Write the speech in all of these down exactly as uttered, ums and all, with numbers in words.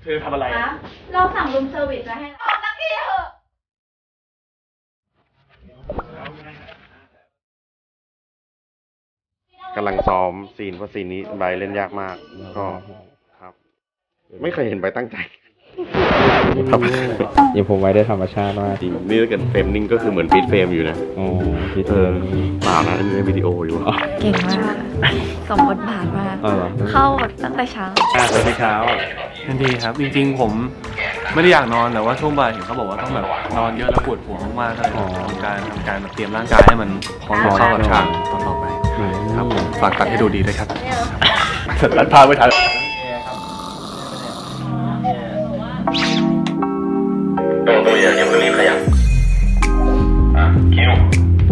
เธอทำอะไรเราสั่งรูมเซอร์วิสมาให้ออกนักกี้เหอะกำลังซ้อมซีนเพราะซีนนี้ใบเล่นยากมากก็ครับไม่เคยเห็นใบตั้งใจครับยังผมไว้ได้ธรรมชาติมากจริงนี่ถ้าเกิดเฟรมนิ่งก็คือเหมือนฟีดเฟรมอยู่นะอ๋อฟีดเฟรมเปล่านะนี่วิดีโออยู่เก่งมากสมบทบาทมากเข้าตั้งแต่เช้าตั้งแต่เช้าทันทีครับจริงๆผมไม่ได้อยากนอนแต่ว่าช่วงบ่ายเห็นเขาบอกว่าต้องแบบนอนเยอะแล้วปวดหัวมากๆเลยทำการทำการเตรียมร่างกายให้มันพร้อมเข้ากับฉากตอนต่อไปครับผมฝากตัดให้ดูดีด้วยครับตัดภาพไม่ทันตัวตัวอย่างยังไม่รีบขยับอ่ะคิว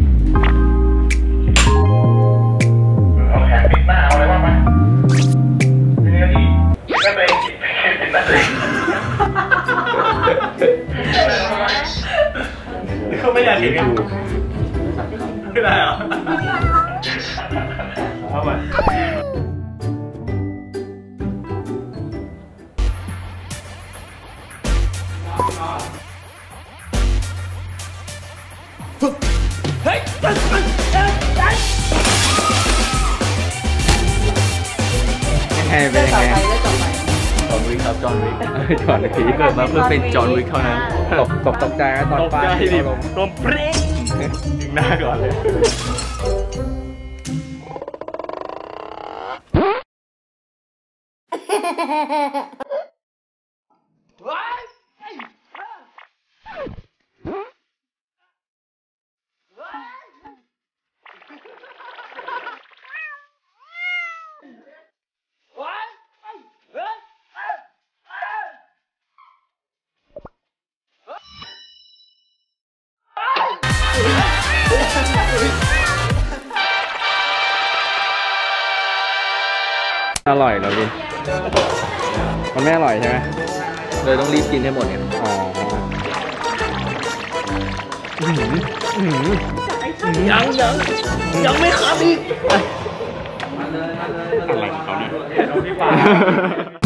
เอาแขนปิดหน้าเอาอะไรบ้างไหมเป็นยังไงดีไม่เป็นปิดหน้าเลยเขาไม่อยากเห็นกันไม่ได้เหรอเอาไปเฮ้ยเป็นยังไงเป็นยังไงจอห์นวิกครับจอห์นวิกจอห์นวิกเกิดมาเพื่อเป็นจอห์นวิกเท่านั้นตกตกตกใจนะตอนป้าดิลมเปรี้ยงยิงหน้าก่อนเลยอร่อยเหรอพี่มันไม่อร่อยใช่ไหมเลยต้องรีบกินให้หมดเนี่ยอ๋อยังยังยังไม่ขาดอีกอะไรของเขาเนี่ย